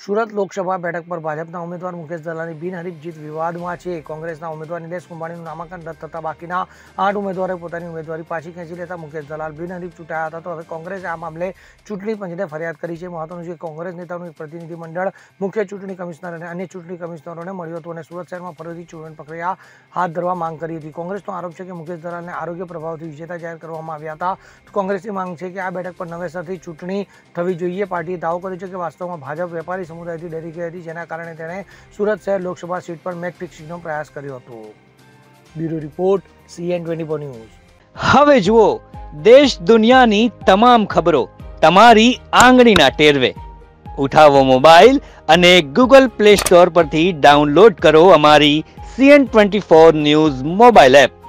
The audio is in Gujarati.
સુરત લોકસભા બેઠક પર ભાજપના ઉમેદવાર મુકેશ દલાલની બિનહરીફ જીત વિવાદમાં છે। કોંગ્રેસના ઉમેદવાર નિલેશ કુંભાણીનું નામાંકન રદ થતાં બાકીના 8 ઉમેદવારોએ પોતાની ઉમેદવારી પાછી ખેંચી લેતા મુકેશ દલાલ બિનહરીફ ચૂંટાયા હતા। તો હવે કોંગ્રેસે આ મામલે ચૂંટણી પંચને ફરિયાદ કરી છે। મહત્વનું છે કે કોંગ્રેસ નેતાઓનું એક પ્રતિનિધિમંડળ મુખ્ય ચૂંટણી કમિશનર અને અન્ય ચૂંટણી કમિશનરોને મળ્યું હતું અને સુરત શહેરમાં ફરીથી ચૂંટણી પ્રક્રિયા હાથ ધરવા માંગ કરી હતી। કોંગ્રેસનો આરોપ છે કે મુકેશ દલાલને આરોગ્ય પ્રભાવથી વિજેતા જાહેર કરવામાં આવ્યા હતા। તો કોંગ્રેસની માંગ છે કે આ બેઠક પર નવેસરથી ચૂંટણી થવી જોઈએ। પાર્ટીએ દાવો કર્યો છે કે વાસ્તવમાં ભાજપ વેપારી સમુદાયથી ડરી ગઈ હતી, જેના કારણે તેણે સુરત શહેર લોકસભા સીટ પર મેચ ફિક્સિંગનો પ્રયાસ કર્યો હતો। Bureau report CN24 news. હવે જુઓ દેશ દુનિયાની તમામ ખબરો તમારી આંગળીના ટેરવે। ઉઠાવો મોબાઈલ અને Google Play Store પરથી ડાઉનલોડ કરો અમારી CN24 ન્યૂઝ મોબાઈલ એપ।